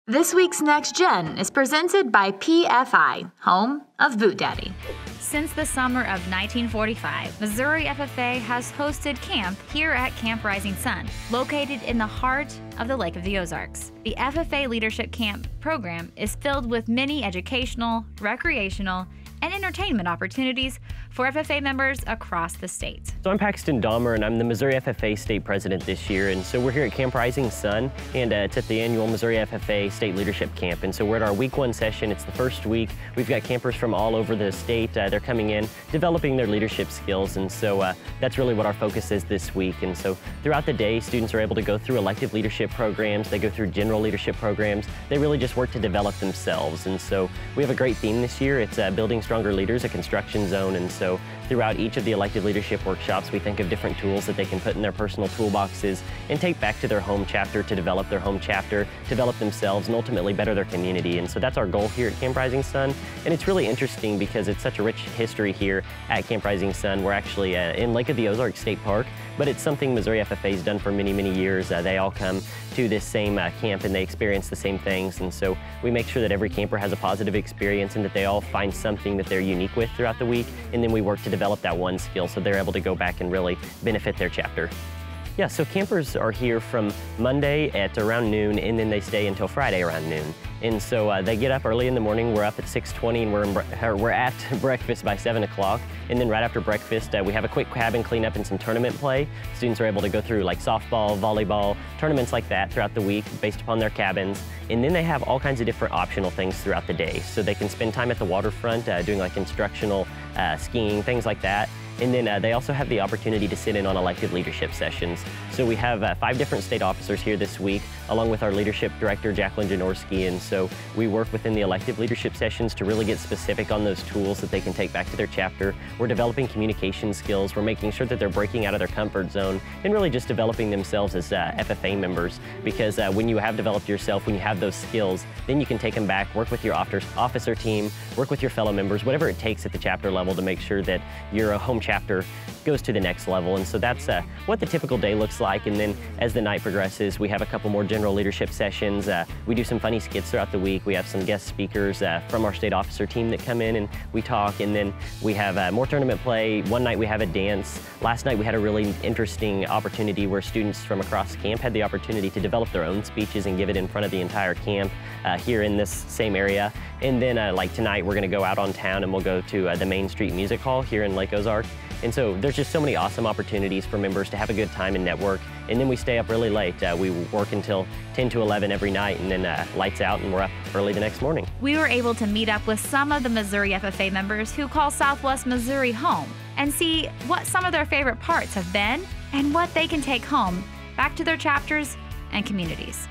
This week's Next Gen is presented by PFI, home of Boot Daddy. Since the summer of 1945, Missouri FFA has hosted camp here at Camp Rising Sun, located in the heart of the Lake of the Ozarks. The FFA Leadership Camp program is filled with many educational, recreational, and entertainment opportunities for FFA members across the state. So I'm Paxton Dahmer, and I'm the Missouri FFA State President this year. And so we're here at Camp Rising Sun, and it's at the annual Missouri FFA State Leadership Camp. And so we're at our week 1 session. It's the first week. We've got campers from all over the state. They're coming in, developing their leadership skills. And so that's really what our focus is this week. And so throughout the day, students are able to go through elective leadership programs. They go through general leadership programs. They really just work to develop themselves. And so we have a great theme this year. It's Building Stronger Leaders, a construction zone. And so throughout each of the elective leadership workshops, we think of different tools that they can put in their personal toolboxes and take back to their home chapter to develop their home chapter, develop themselves, and ultimately better their community. And so that's our goal here at Camp Rising Sun. And it's really interesting because it's such a rich history here at Camp Rising Sun. We're actually in Lake of the Ozarks State Park, but it's something Missouri FFA has done for many, many years. They all come to this same camp and they experience the same things. And so we make sure that every camper has a positive experience and that they all find something that they're unique with throughout the week. And then we work to develop that one skill so they're able to go back and really benefit their chapter. Yeah, so campers are here from Monday at around noon, and then they stay until Friday around noon. And so they get up early in the morning. We're up at 6:20, and we're at breakfast by 7 o'clock. And then right after breakfast, we have a quick cabin cleanup and some tournament play. Students are able to go through like softball, volleyball, tournaments like that throughout the week based upon their cabins. And then they have all kinds of different optional things throughout the day. So they can spend time at the waterfront doing like instructional skiing, things like that. And then they also have the opportunity to sit in on elective leadership sessions. So we have 5 different state officers here this week, along with our leadership director, Jacqueline Janorski. And so we work within the elective leadership sessions to really get specific on those tools that they can take back to their chapter. We're developing communication skills. We're making sure that they're breaking out of their comfort zone and really just developing themselves as FFA members. Because when you have developed yourself, when you have those skills, then you can take them back, work with your officer team, work with your fellow members, whatever it takes at the chapter level to make sure that your home chapter goes to the next level. And so that's what the typical day looks like. And then as the night progresses, we have a couple more general leadership sessions. We do some funny skits throughout the week. We have some guest speakers from our state officer team that come in and we talk. And then we have more tournament play. One night we have a dance. Last night we had a really interesting opportunity where students from across camp had the opportunity to develop their own speeches and give it in front of the entire camp here in this same area. And then like tonight we're gonna go out on town and we'll go to the Main Street Music Hall here in Lake Ozark. And so there's just so many awesome opportunities for members to have a good time and network. And then we stay up really late. We work until 10 to 11 every night, and then lights out and we're up early the next morning. We were able to meet up with some of the Missouri FFA members who call Southwest Missouri home and see what some of their favorite parts have been and what they can take home back to their chapters and communities.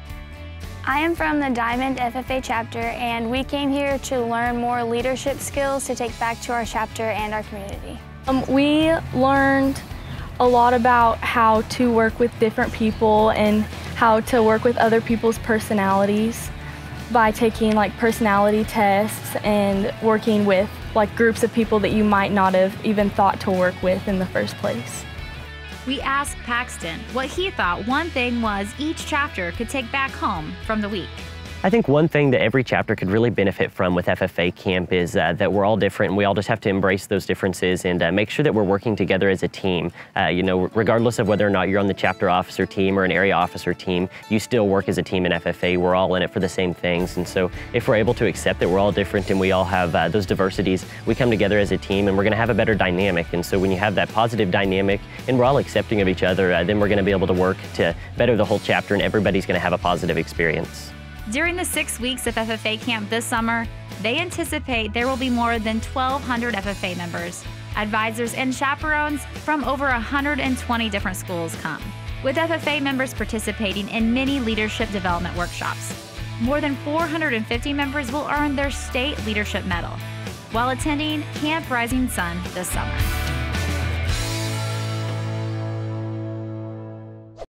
I am from the Diamond FFA chapter, and we came here to learn more leadership skills to take back to our chapter and our community. We learned a lot about how to work with different people and how to work with other people's personalities by taking like personality tests and working with like groups of people that you might not have even thought to work with in the first place. We asked Paxton what he thought one thing was each chapter could take back home from the week. I think one thing that every chapter could really benefit from with FFA Camp is that we're all different, and we all just have to embrace those differences and make sure that we're working together as a team. You know, regardless of whether or not you're on the chapter officer team or an area officer team, you still work as a team in FFA. We're all in it for the same things. And so if we're able to accept that we're all different and we all have those diversities, we come together as a team and we're going to have a better dynamic. And so when you have that positive dynamic and we're all accepting of each other, then we're going to be able to work to better the whole chapter, and everybody's going to have a positive experience. During the 6 weeks of FFA Camp this summer, they anticipate there will be more than 1,200 FFA members, advisors, and chaperones from over 120 different schools come, with FFA members participating in many leadership development workshops. More than 450 members will earn their state leadership medal while attending Camp Rising Sun this summer.